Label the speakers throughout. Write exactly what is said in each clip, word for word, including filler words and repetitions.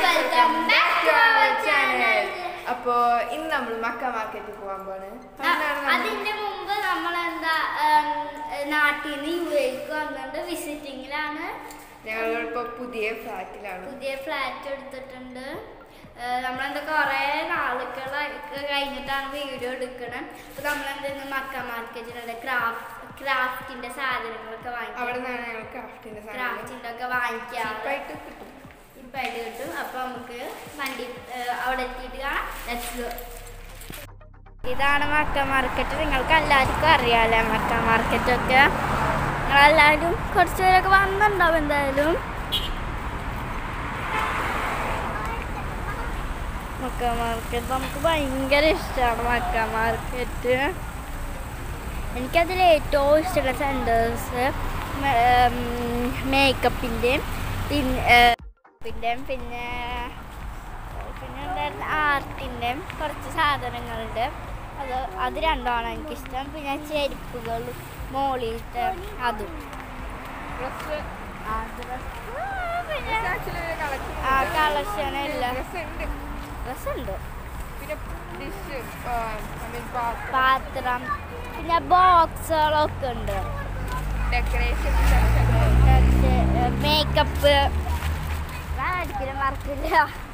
Speaker 1: welcome back to our channel. അപ്പോ ഇന്ന് നമ്മൾ മക്ക മാർക്കറ്റിൽ പോകാൻ പോണ്. അതിന്റെ മുമ്പ് നമ്മൾ എന്താ നാട്ടിൽ നിന്ന് യു എക്ക് വന്നിട്ട് വിസിറ്റിംഗിലാണ്. ഞങ്ങളിപ്പോ പുതിയ ഫ്ലാറ്റിലാണ്. പുതിയ ഫ്ലാറ്റ് എടുത്തിട്ടുണ്ട്. നമ്മളെന്താ കുറെ നാളുകളൊക്കെ കഴിഞ്ഞിട്ടാണ് വീഡിയോ എടുക്കണം. അപ്പൊ നമ്മളെന്താ മക്ക മാർക്കറ്റിലുള്ള ക്രാഫ്റ്റ് ക്രാഫ്റ്റിന്റെ സാധനങ്ങളൊക്കെ വാങ്ങിക്കും. അവിടെ നിന്നാണ് ഞങ്ങൾ ക്രാഫ്റ്റിന്റെ ക്രാഫ്റ്റിന്റെ ഒക്കെ വാങ്ങിക്കാറായിട്ട് കിട്ടും. ഇപ്പായിട്ട് കിട്ടും. അപ്പൊ നമുക്ക് വണ്ടി അവിടെ എത്തിയിട്ട് കാണാം. Let's go. ഇതാണ് മക്ക മാർക്കറ്റ്. നിങ്ങൾക്ക് എല്ലാവർക്കും അറിയാലോ മക്ക മാർക്കറ്റൊക്കെ. നിങ്ങളെല്ലാവരും കുറച്ച് പേരൊക്കെ വന്നിട്ടുണ്ടാവും. എന്തായാലും മക്ക മാർക്കറ്റ് നമുക്ക് ഭയങ്കര ഇഷ്ടമാണ്. മക്ക മാർക്കറ്റ് എനിക്കതിൽ ഏറ്റവും ഇഷ്ടമുള്ള സെൻറ്റേഴ്സ് മേക്കപ്പിൻ്റെയും പിന്നെ പിന്നെയും പിന്നെ പിന്നെ എന്തായിരുന്നു ആർട്ടിൻ്റെയും കുറച്ച് സാധനങ്ങളുണ്ട്. അത് അത് രണ്ടുമാണ് എനിക്കിഷ്ടം. പിന്നെ ചെരുപ്പുകൾ മോളിയിട്ട് അതും ആ കളക്ഷൻ എല്ലാം ഡ്രസ്സുണ്ട്. പാത്രം പിന്നെ ബോക്സുകളൊക്കെ ഉണ്ട്. ഡെക്കറേഷൻ മേക്കപ്പ് ഒരിക്കലും മറക്കില്ല.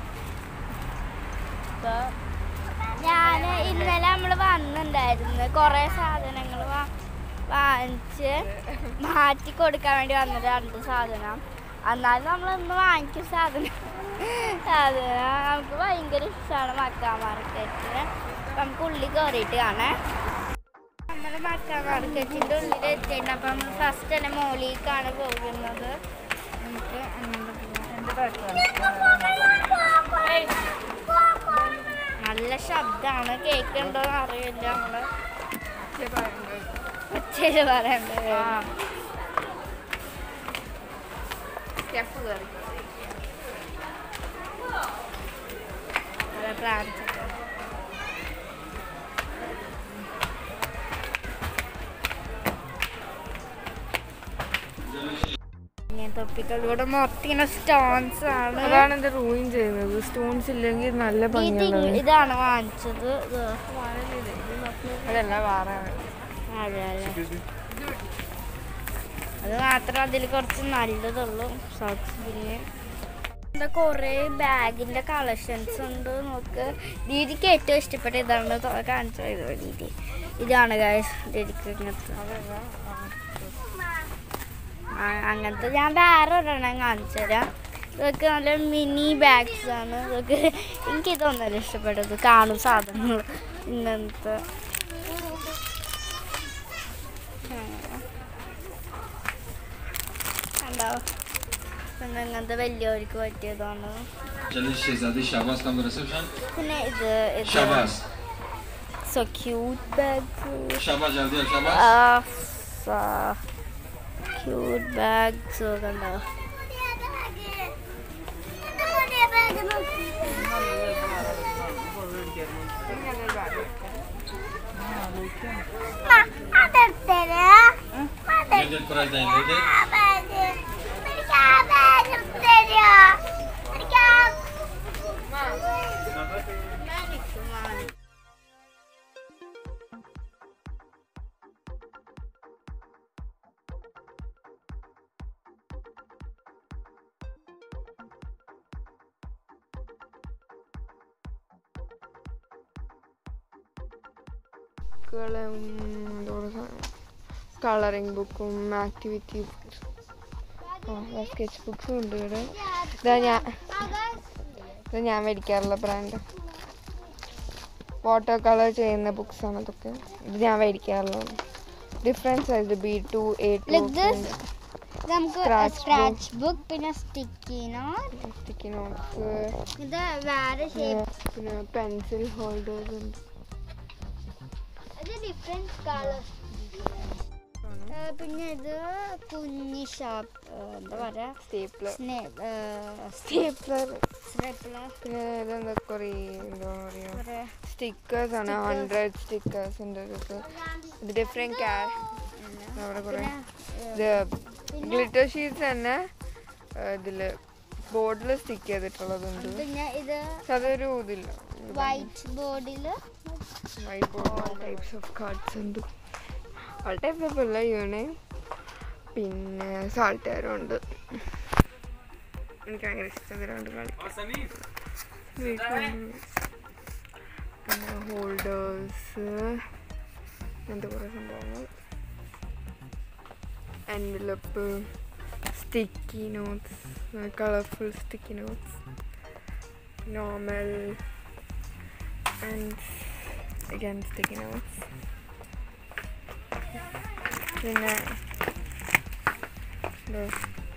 Speaker 1: ഞാൻ ഇന്നലെ നമ്മൾ വന്നിട്ടുണ്ടായിരുന്നു. കുറേ സാധനങ്ങൾ വാങ്ങിച്ച് മാറ്റി കൊടുക്കാൻ വേണ്ടി വന്നത് രണ്ട് സാധനം. എന്നാലും നമ്മൾ ഇന്ന് വാങ്ങിക്കും സാധനം. സാധനം നമുക്ക് ഭയങ്കര ഇഷ്ടമാണ് മക്ക മാർക്കറ്റിന്. നമുക്ക് ഉള്ളിൽ കയറിയിട്ട് കാണാം. നമ്മൾ മക്ക മാർക്കറ്റിൻ്റെ ഉള്ളിൽ എത്തിയിട്ടുണ്ട്. അപ്പം നമ്മൾ ഫസ്റ്റ് തന്നെ മോളിലേക്കാണ് പോകുന്നത്. നമുക്ക് നല്ല ശബ്ദമാണ്. കേൾക്കുന്നുണ്ടോന്ന് അറിയില്ല. നമ്മള് ഒച്ചയിൽ പറയണ്ടേ. തൊപ്പികളിലൂടെ മൊത്തം ഇങ്ങനെ സ്റ്റോൺസ് ആണ്.
Speaker 2: അതാണ് എന്റെ റൂയിൻ ചെയ്യുന്നത്. സ്റ്റോൺസ് ഇല്ലെങ്കിൽ നല്ല ഭംഗിയുള്ളത്.
Speaker 1: ഇതാണ് വാങ്ങിച്ചത്.
Speaker 2: അതല്ല വേറെ
Speaker 1: അത് മാത്രം അതിൽ കുറച്ച് നല്ലതുള്ളൂ. ഷോർട്സ് പിന്നെ എന്താ കുറേ ബാഗിന്റെ കളക്ഷൻസ് ഉണ്ട്. നോക്ക്. ദീദിക്ക് ഏറ്റവും ഇഷ്ടപ്പെട്ട ഇതാണ് കാണിച്ചു പോയത്. ദീദി ഇതാണ് ഗൈസ്. ദീദിക്ക് ഇങ്ങനത്തെ അങ്ങനത്തെ ഞാൻ വേറെ ഒരെണ്ണം കാണിച്ചു തരാം. ഇതൊക്കെ നല്ല മിനി ബാഗ്സ് ആണ്. ഇതൊക്കെ എനിക്കിതൊന്നല്ല ഇഷ്ടപ്പെട്ടത്. കാണും സാധനങ്ങൾ ഇങ്ങനത്തെ ഉണ്ടാവും. പിന്നെ ഇങ്ങനത്തെ വലിയവർക്ക് പറ്റിയതാണ്. പിന്നെ ഇത് so cute bags. Cute bags ഒക്കെ ഉണ്ടാവും.
Speaker 2: കളറിങ് ബുക്കും ആക്ടിവിറ്റി സ്കെച്ച് ബുക്സും ഉണ്ട് ഇവിടെ. ഇതാ ഞാൻ ഇത് ഞാൻ മേടിക്കാറുള്ള ബ്രാൻഡ്. വാട്ടർ കളർ ചെയ്യുന്ന ബുക്സാണ് അതൊക്കെ. ഇത് ഞാൻ മേടിക്കാറുള്ളത്. Different size B two A two
Speaker 1: scratch book പിന്നെ സ്റ്റിക്കി നോട്ട്
Speaker 2: സ്റ്റിക്കി നോട്ട്സ്
Speaker 1: ഇത് വേറെ
Speaker 2: പിന്നെ പെൻസിൽ ഹോൾഡേഴ്സ് ഉണ്ട്.
Speaker 1: Different colours. പിന്നെ ഇത് കുഞ്ഞി ഷാപ്പ് എന്താ പറയാ
Speaker 2: സ്റ്റേപ്ലർ
Speaker 1: സ്റ്റേപ്ലർ
Speaker 2: പിന്നെ ഇതെന്താ കുറേ എന്താ പറയുക സ്റ്റിക്കേഴ്സ് ആണ്. ഹൺഡ്രഡ് സ്റ്റിക്കേഴ്സ് ഉണ്ട്. ഇത് ഡിഫറെന്റ് ക്യാ അവിടെ കുറേ ഇത് ഗ്ലിറ്റർ ഷീറ്റ്സ് തന്നെ ഇതിൽ ബോർഡിൽ സ്റ്റിക്ക് ചെയ്തിട്ടുള്ളതുണ്ട്. അതൊരു ഇതില്ല,
Speaker 1: വൈറ്റ് ബോർഡിൽ
Speaker 2: white board types of cards ഉണ്ട്. ഓൾ ടൈപ്സ് ഓഫ് ഉള്ള യൂണേ. പിന്നെ സാൾട്ടേറും ഉണ്ട്. എനിക്ക് ഭയങ്കര ഇഷ്ടം ഇതിലുണ്ട് കളിക്കാൻ. പിന്നെ ഹോൾഡേഴ്സ്, അങ്ങനത്തെ കുറേ സംഭവങ്ങൾ. Envelope, sticky notes, uh, colorful sticky notes, normal, and again sticky notes. Then uh, the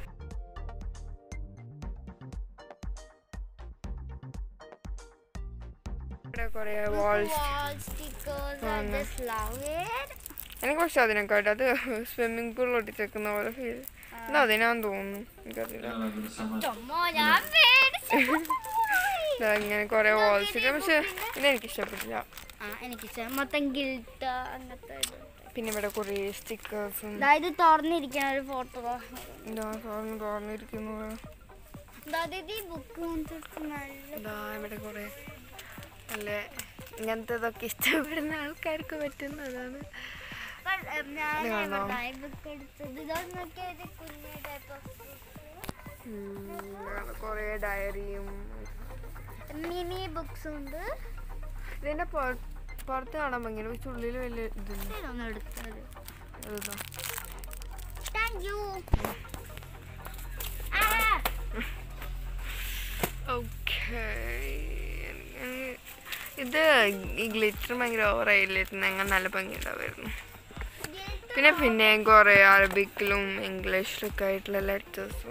Speaker 2: wall
Speaker 1: stickers and the flower.
Speaker 2: എനിക്ക് പക്ഷെ അതിനെക്കാട്ട് അത് സ്വിമ്മിങ് പൂളിൽ ഒട്ടിച്ചേക്കുന്ന പോലെ ഫീൽ. എന്താ അതിനാന്ന് തോന്നുന്നു, എനിക്കറിയില്ല. ഇങ്ങനെ കുറെ വാൾസ് ഇല്ല, പക്ഷെ ഇത് എനിക്ക് ഇഷ്ടപ്പെട്ടില്ല. പിന്നെ ഇവിടെ കുറെ സ്റ്റിക്കേഴ്സും
Speaker 1: തുറന്നിരിക്കുന്ന ഒരു ഫോട്ടോ
Speaker 2: തുറന്നിരിക്കുന്നു. ഇവിടെ കുറെ നല്ല ഇങ്ങനത്തതൊക്കെ ഇഷ്ടപ്പെടുന്ന ആൾക്കാർക്ക് പറ്റുന്നതാണ്. കൊറേ ഡയറിയും
Speaker 1: മിനി ബുക്സും ഉണ്ട്.
Speaker 2: ഇതിന്റെ പുറത്ത് കാണാൻ ഭംഗിയാണ്, പക്ഷെ ഉള്ളിൽ വലിയ ഇതൊന്നും. ഓക്കേ, ഇത് ഈ ഗ്ലിറ്റർ ഭയങ്കര ഓവറായില്ലായിരുന്നു, അങ്ങനെ നല്ല ഭംഗി ഉണ്ടാവുമായിരുന്നു. പിന്നെ പിന്നെ കുറെ അറബിക്കിലും ഇംഗ്ലീഷിലൊക്കെ ആയിട്ടുള്ള ലെറ്റേഴ്സും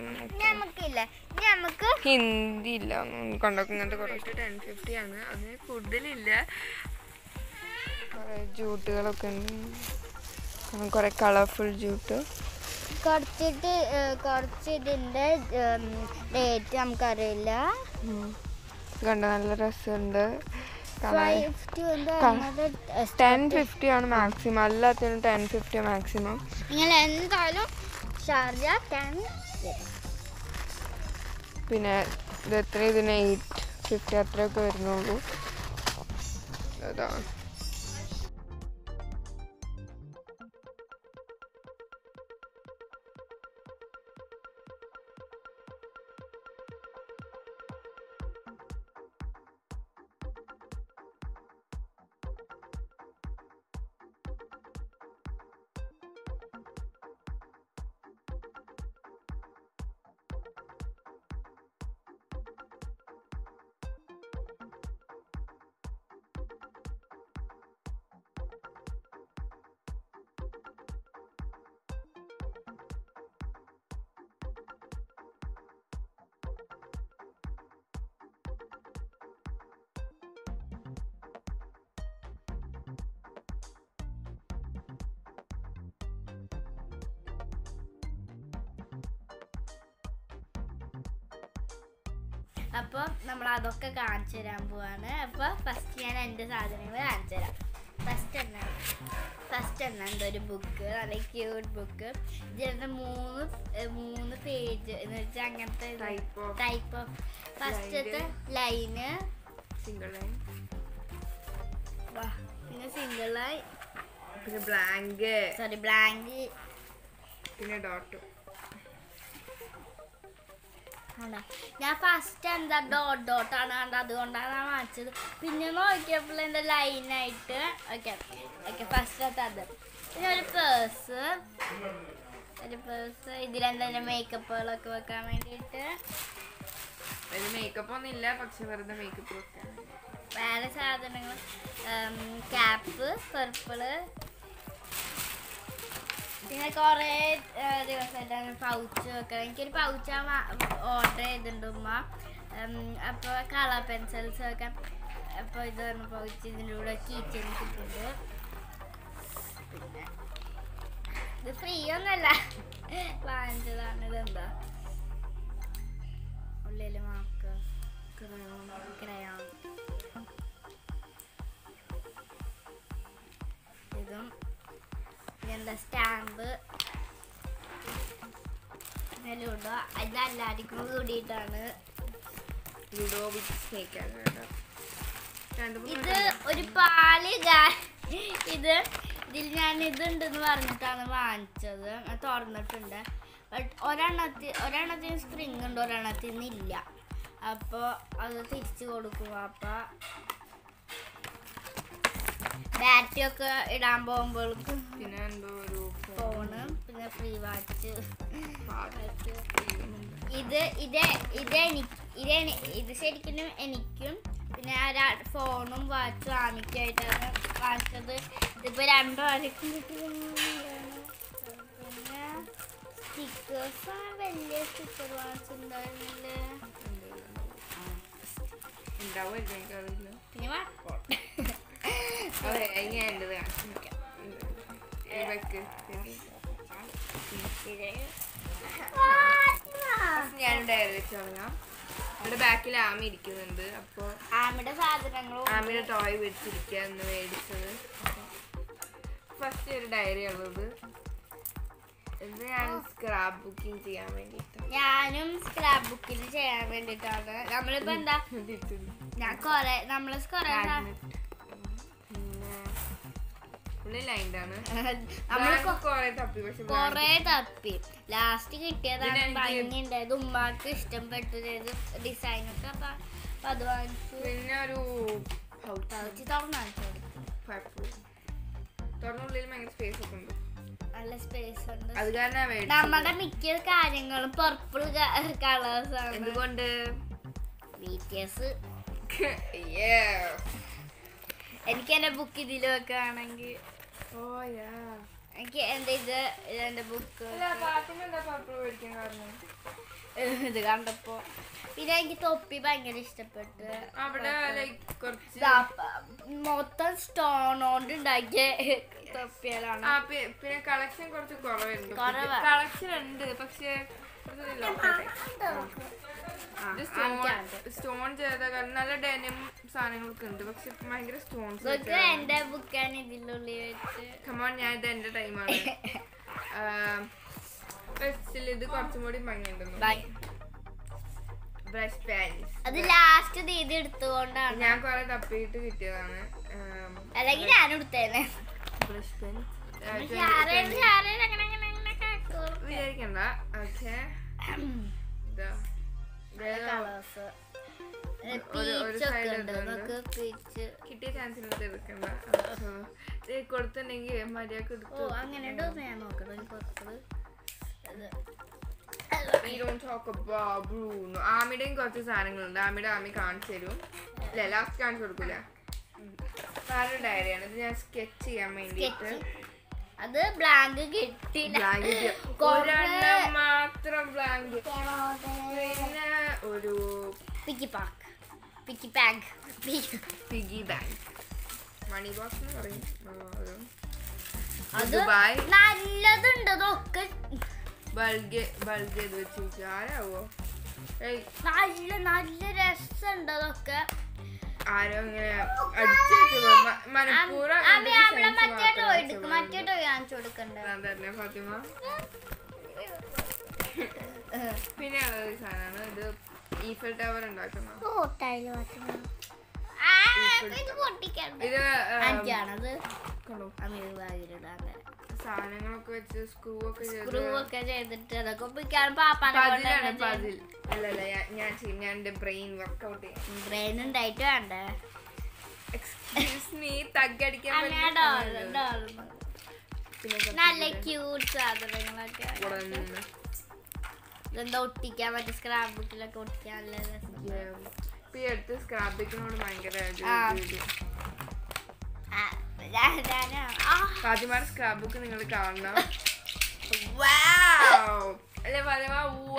Speaker 2: ഹിന്ദി ഇല്ല കണ്ടൊക്കെ. ഇങ്ങനത്തെ കുറേ ടെൻ ഫിഫ്റ്റി ആണ്, അതിന് കൂടുതലില്ല. കുറെ ജൂട്ടുകളൊക്കെ ഉണ്ട്, കുറെ കളർഫുൾ ജൂട്ട്.
Speaker 1: കുറച്ചിട്ട് കുറച്ച് ഇതിൻ്റെ റേറ്റ് നമുക്കറിയില്ല.
Speaker 2: കണ്ട നല്ല രസമുണ്ട്. ടെൻ ഫിഫ്റ്റി ആണ് മാക്സിമം, എല്ലാത്തിനും ടെൻ ഫിഫ്റ്റി മാക്സിമം.
Speaker 1: നിങ്ങൾ എന്തായാലും ഷാർജ ടെൻ.
Speaker 2: പിന്നെ ഇത് എത്ര, ഇതിന് എയ്റ്റ് ഫിഫ്റ്റി അത്രയൊക്കെ വരുന്നുള്ളൂ. അതാണ്
Speaker 1: അപ്പോൾ നമ്മൾ അതൊക്കെ കാണിച്ചു തരാൻ പോവാണ്. അപ്പോൾ ഫസ്റ്റ് ഞാൻ എൻ്റെ സാധനങ്ങൾ കാണിച്ചു തരാം. ഫസ്റ്റ് എന്നാ ഫസ്റ്റ് എന്നാ എന്തൊരു ബുക്ക്, നല്ല ക്യൂട്ട് ബുക്ക്. ഇതിൻ്റെ മൂന്ന് മൂന്ന് പേജ് എന്ന് വെച്ചാൽ അങ്ങനത്തെ ടൈപ്പ് ഓഫ്. ഫസ്റ്റത്തെ ലൈന്
Speaker 2: സിംഗിൾ ലൈൻ,
Speaker 1: പിന്നെ സിംഗിൾ ലൈൻ,
Speaker 2: പിന്നെ ബ്ലാങ്ക്
Speaker 1: സോറി ബ്ലാങ്ക്,
Speaker 2: പിന്നെ ഡോട്ട്.
Speaker 1: ഞാൻ ഫസ്റ്റ് എന്താ ഡോട്ട് ഡോട്ടാണ് കണ്ട, അതുകൊണ്ടാണ് ഞാൻ വാങ്ങിച്ചത്. പിന്നെ നോക്കിയപ്പോൾ എൻ്റെ ലൈനായിട്ട് ഓക്കെ ഓക്കെ ഫസ്റ്റത്തെ അത്. പിന്നെ ഒരു പേഴ്സ്, ഒരു പേഴ്സ് ഇതിലെന്താ മേക്കപ്പുകളൊക്കെ വെക്കാൻ വേണ്ടിയിട്ട്.
Speaker 2: മേക്കപ്പ് ഒന്നും ഇല്ല, പക്ഷെ വെറുതെ മേക്കപ്പ് വെക്കാൻ.
Speaker 1: വേറെ സാധനങ്ങൾ ക്യാപ്പ്, പർപ്പിള്, പിന്നെ കുറേ ദിവസമായിട്ടാണ് പൗച്ച് വെക്കണം. എനിക്കൊരു പൗച്ച് ഓർഡർ ചെയ്തിട്ടുണ്ട് ഉമ്മ. അപ്പോൾ കളർ പെൻസിൽസ് വെക്കാം. അപ്പോൾ ഇത് പറഞ്ഞ പൗച്ച് ഇതിൻ്റെ കൂടെ കീച്ചെയിൻ കിട്ടുന്നുണ്ട്. പിന്നെ ഇത് ഫ്രീ ഒന്നുമല്ല, വാങ്ങിച്ചതാണ്. ഇതെന്താ ഉള്ളിൽ മാർക്ക്, ക്രയോൺ, ഇതും എന്താ സ്റ്റാമ്പ്, ലുഡോ ഇത് എല്ലാവർക്കും കൂടിയിട്ടാണ്.
Speaker 2: ലുഡോ വിത്ത് സ്നേക്ക് ആണ്.
Speaker 1: ഇത് ഒരു പാല് ഇത് ഇതിൽ ഞാൻ ഇതുണ്ടെന്ന് പറഞ്ഞിട്ടാണ് വാങ്ങിച്ചത്. തുറന്നിട്ടുണ്ട്. ബട്ട് ഒരെണ്ണത്തി ഒരെണ്ണത്തിന് സ്പ്രിങ് ഉണ്ട്, ഒരെണ്ണത്തിന് ഇല്ല. അപ്പോൾ അത് തിരിച്ചു കൊടുക്കും. അപ്പം ബാറ്ററി ഒക്കെ ഇടാൻ പോകുമ്പോഴേക്കും
Speaker 2: പിന്നെ എന്തോ ഒരു
Speaker 1: ഫോണ്, പിന്നെ ഫ്രീ വാച്ച്. ഇത് ഇത് ഇത് എനിക്ക് ഇത് ഇത് ശരിക്കും എനിക്കും പിന്നെ ഫോണും വാച്ചും ആമിക്കായിട്ടാണ് വാങ്ങിച്ചത്. ഇതിപ്പോൾ രണ്ടു പേർക്കും കിട്ടിയാണ്. പിന്നെ സ്റ്റിക്കേഴ്സ് വലിയ സ്റ്റിക്കർ വാങ്ങിച്ചിട്ടുണ്ടായിരുന്നില്ലേ? പിന്നെ വാട്ട്പോട്ട്
Speaker 2: ഞാൻ ഡയറി വെച്ച് തുടങ്ങാം. അവിടെ ബാക്കിൽ ആമി ഇരിക്കുന്നുണ്ട്. അപ്പോൾ
Speaker 1: ആമിയുടെ സാധനങ്ങളും
Speaker 2: ആമിയുടെ ടോയ് വെച്ചിരിക്കുക എന്ന് മേടിച്ചത്. ഫസ്റ്റ് ഒരു ഡയറി ഉള്ളത്. ഇത് ഞാൻ സ്ക്രാപ്പ് ബുക്കിംഗ് ചെയ്യാൻ വേണ്ടിയിട്ട്
Speaker 1: ഞാനും സ്ക്രാപ്പ് ബുക്കിൽ ചെയ്യാൻ വേണ്ടിയിട്ടാണ്. നമ്മളിപ്പോൾ എന്താ ഞാൻ കുറെ നമ്മള് കുറെ കൊറേ തപ്പി ലാസ്റ്റ് കിട്ടിയതാണ്. ഭംഗിയുണ്ടായത്, ഉമ്മാക്ക് ഇഷ്ടപ്പെട്ടത് ഡിസൈനൊക്കെ. അപ്പൊ അത് വാങ്ങിച്ചു.
Speaker 2: പിന്നെ ഒരു
Speaker 1: പൗച്ച് തുറന്നു
Speaker 2: തുറന്നുള്ളിൽ ഭയങ്കര സ്പേസ് ഒക്കെ ഉണ്ട്,
Speaker 1: നല്ല സ്പേസ് ഉണ്ട്.
Speaker 2: അത് കാരണം
Speaker 1: നമ്മുടെ മിക്ക കാര്യങ്ങളും പർപ്പിൾ കളേഴ്സ് ആണ്.
Speaker 2: എന്തുകൊണ്ട്?
Speaker 1: B T S. എനിക്ക് എന്റെ ബുക്ക് ഇതിൽ വെക്കുകയാണെങ്കിൽ എനിക്ക് എന്താ ഇത് എന്റെ ബുക്ക് ഇത് കണ്ടപ്പോ. പിന്നെ എനിക്ക് തൊപ്പി ഭയങ്കര ഇഷ്ടപ്പെട്ട്.
Speaker 2: അവിടെ
Speaker 1: മൊത്തം സ്റ്റോൺ കൊണ്ട് ഉണ്ടാക്കിയ തൊപ്പികളാണ്.
Speaker 2: പിന്നെ കളക്ഷൻ കുറച്ച് കുറവുണ്ട്. കളക്ഷൻ ഉണ്ട് പക്ഷേ സ്റ്റോൺ ചെയ്ത നല്ല ഡെനിം സാധനങ്ങളൊക്കെ ഉണ്ട്. പക്ഷെ ഭയങ്കര സ്റ്റോൺസ്.
Speaker 1: എന്റെ ബുക്കാണ് ഇതിനുള്ളിൽ വെച്ച്.
Speaker 2: കമോൺ, ഞാൻ ഇത് എന്റെ ടൈമാണ്. ഇത് കുറച്ചും കൂടി ഭംഗിയുണ്ടെന്നു. ബ്രഷ് പെൻസ്
Speaker 1: അത് ലാസ്റ്റ് തീയതി എടുത്തുകൊണ്ടാണ്.
Speaker 2: ഞാൻ കൊറേ തപ്പിയിട്ട് കിട്ടിയതാണ്.
Speaker 1: അല്ലെങ്കിൽ ഞാൻ എടുത്തേനെ.
Speaker 2: ബ്രഷ് പെൻ വിചാരിക്കണ്ട. ഓക്കെ, കിട്ടിയ ചാൻസിനകത്ത് എടുക്കണ്ട. കൊടുത്തിട്ടുണ്ടെങ്കിൽ മര്യാദക്ക് എടുത്തു.
Speaker 1: അങ്ങനെ
Speaker 2: ആമിയുടെയും കുറച്ച് സാധനങ്ങളുണ്ട്. ആമിയുടെ ആമി കാണിച്ചു തരും. ഇല്ല, ലാസ്റ്റ് കാണിച്ചു കൊടുക്കൂല. വേറൊരു ഡയറിയാണ്. ഇത് ഞാൻ സ്കെച്ച് ചെയ്യാൻ വേണ്ടിട്ട്.
Speaker 1: അത് ബ്ലാങ്ക് കിട്ടില്ല,
Speaker 2: മാത്രം ബ്ലാങ്ക്. പിന്നെ ഒരു
Speaker 1: piggy pack piggy bag
Speaker 2: piggy bag money box എന്ന് പറയും.
Speaker 1: അത് നല്ലതുണ്ട്. അതൊക്കെ
Speaker 2: ബൾഗ് ബൾഗ് ചെയ്ത് വെച്ചിരിക്കും. ആരാവോ?
Speaker 1: നല്ല നല്ല രസമുണ്ട്. അതൊക്കെ
Speaker 2: ആരോ ഇങ്ങനെ അടിച്ചു മനപ്പൂർവ്വം.
Speaker 1: മറ്റേ ടോയ് എടുക്കും, മറ്റേ ടോയ് കാണിച്ചു കൊടുക്കണ്ടേ
Speaker 2: തന്നെ ഫാത്തിമ. പിന്നെ ഉള്ളത് സാധനമാണ്. ഇത് ഈഫൽ ടവർ ഉണ്ടാക്കുന്ന സാധനങ്ങളൊക്കെ വെച്ച് സ്ക്രൂ ഒക്കെ
Speaker 1: സ്ക്രൂ ഒക്കെ ചെയ്തിട്ട് അതൊക്കെ
Speaker 2: അല്ലല്ല ഞാൻ ചെയ്യും. ഞാൻ എന്റെ ബ്രെയിൻ വർക്ക്ഔട്ട് ചെയ്യും.
Speaker 1: ബ്രെയിൻ ഉണ്ടായിട്ട് വേണ്ടേ? നല്ല ക്യൂട്ട് സാധനങ്ങളൊക്കെ. ഇതെന്താ ഒട്ടിക്കാൻ പറ്റും, സ്ക്രാപ്പ് ബുക്കിലൊക്കെ ഒട്ടിക്കാൻ നല്ല രസം.
Speaker 2: സ്ക്രാപ്പ് ബുക്കിനോട് ഭയങ്കര ഫാത്തിമയുടെ സ്ക്രാപ്പ് ബുക്ക് നിങ്ങൾ കാണണം. അല്ലേ ഫാത്തിമ?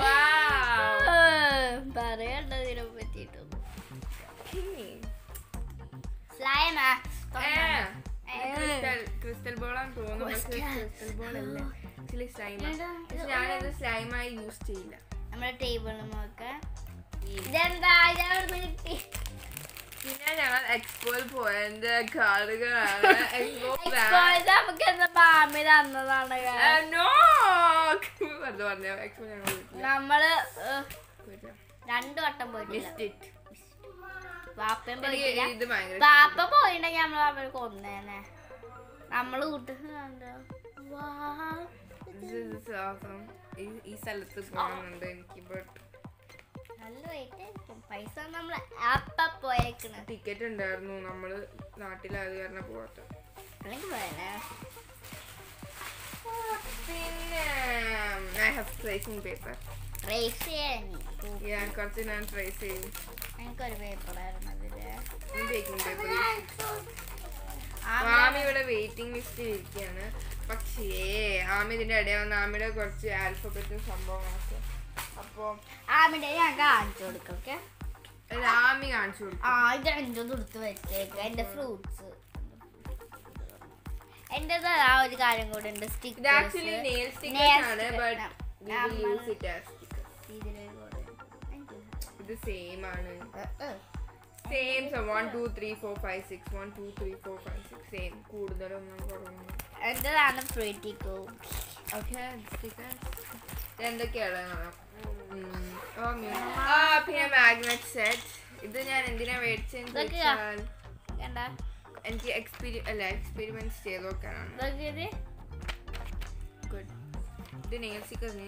Speaker 1: പറയണ്ട ഇതിനെ പറ്റിയിട്ടും.
Speaker 2: ക്രിസ്റ്റൽ ബോളാന്ന് തോന്നുന്നു. പക്ഷേ ക്രിസ്റ്റൽ ബോൾ അല്ല, ആക്ച്വലി സ്ലൈമാണ്. പക്ഷെ ഞാനത് സ്ലൈമായി യൂസ് ചെയ്യില്ല.
Speaker 1: നമ്മുടെ ടേബിളിലൊക്കെ ഇതെന്താ കിട്ടി?
Speaker 2: പിന്നെ ഞങ്ങൾ എക്സ്പോയിൽ പോയതിന്റെ കാർഡുകളാണ്. എക്സ്പോ
Speaker 1: നമുക്ക് എന്താ മാമി തന്നതാണ്. നമ്മള് രണ്ടു വട്ടം പോയിട്ടില്ല. വാപ്പയും പോയിട്ടില്ല. വാപ്പ പോയിണ്ടെങ്കിൽ നമ്മള് അവര് കൊന്നേനെ. നമ്മള് കൂട്ടുന്നുണ്ടോ
Speaker 2: ഈ സ്ഥലത്ത് പോകുന്നുണ്ട് എനിക്ക്. ബട്ട്
Speaker 1: നല്ല റേറ്റ് ആയിരിക്കും. പൈസ നമ്മള് അപ്പ പോയേക്കണ്.
Speaker 2: ടിക്കറ്റ് ഉണ്ടായിരുന്നു. നമ്മള് നാട്ടിലായത് കാരണം പോകട്ടെ.
Speaker 1: അല്ലെങ്കിൽ പോയല്ലേ.
Speaker 2: പിന്നെ I have tracing paper.
Speaker 1: Trace ചെയ്യാൻ
Speaker 2: ഞാൻ കുറച്ച് ഞാൻ ട്രേസ് ചെയ്യും.
Speaker 1: എനിക്കൊരു പേപ്പറായിരുന്നു അതില്.
Speaker 2: Baking paper. ആമി ഇവിടെ വെയിറ്റിംഗ് ലിസ്റ്റ് ഇരിക്കുകയാണ്. പക്ഷേ ആമി ഇതിന്റെ ഇടയിൽ വന്ന് ആമിയുടെ കുറച്ച് ആൽഫബറ്റും സംഭവങ്ങളൊക്കെ. അപ്പൊ
Speaker 1: ആമിന്റെ ഞാൻ കാണിച്ചു കൊടുക്കും. ഓക്കെ,
Speaker 2: ആമി കാണിച്ചു കൊടുക്കും.
Speaker 1: ആ ഇത് രണ്ടും കൊടുത്ത് വെച്ചേക്ക. എന്റെ ഫ്രൂട്ട്സ് എന്റേത് ആ ഒരു കാര്യം കൂടെ ഉണ്ട്.
Speaker 2: ഇത് സെയിം ആണ്. Same one two three four five six one two three four five six same. കൂടുതലൊന്നും കുറവൊന്നും.
Speaker 1: എന്റേതാണ് ഫ്രൂട്ടിക്കോ.
Speaker 2: ഓക്കെ, എന്തൊക്കെയാണ് പിന്നെ മാഗ്നറ്റ് സെറ്റ്. ഇത് ഞാൻ എന്തിനാ മേടിച്ചെന്ന് വെച്ചാൽ എനിക്ക് എക്സ്പീരി അല്ല എക്സ്പെരിമെന്റ്സ് ചെയ്ത് നോക്കാനാണ്. ഗുഡ്. ഇത് നെയിൽ സ്റ്റിക്കേഴ്സ്.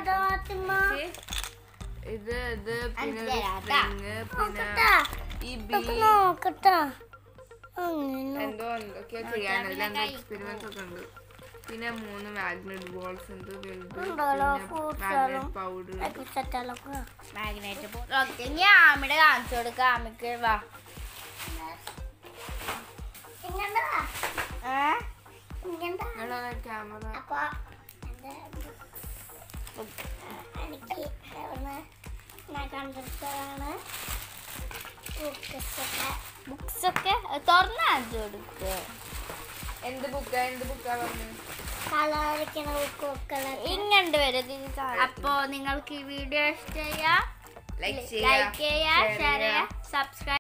Speaker 2: ഇത് ഇത് പിന്നെ സ്ട്രിങ്, പിന്നെ ഈ ബീ എന്തോ എന്തൊക്കെയോ ചെയ്യാനില്ല. എന്തോ എക്സ്പെരിമെന്റ്സ് ഒക്കെ ഉണ്ട്. പിന്നെ മൂന്ന് മാഗ്നറ്റ് ബോൾസ് ഉണ്ട്. Magnet powder,
Speaker 1: magnet. ഓക്കെ, ഇനി ആമിയുടെ കാണിച്ചു കൊടുക്ക. ആമിക്ക് വാ.
Speaker 2: ക്യാമറ.
Speaker 1: ബുക്സ് ഒക്കെ തുറന്ന് കാണിച്ചു കൊടുക്ക.
Speaker 2: എന്ത് ബുക്കാ എന്ത് ബുക്കാ പറഞ്ഞത്?
Speaker 1: ഇങ്ങണ്ട് വരും. അപ്പോ നിങ്ങൾക്ക് ഈ വീഡിയോ ഇഷ്ടം ചെയ്യാ,
Speaker 2: ലൈക്ക്
Speaker 1: ചെയ്യാ, ഷെയർ ചെയ്യാ, സബ്സ്ക്രൈബ്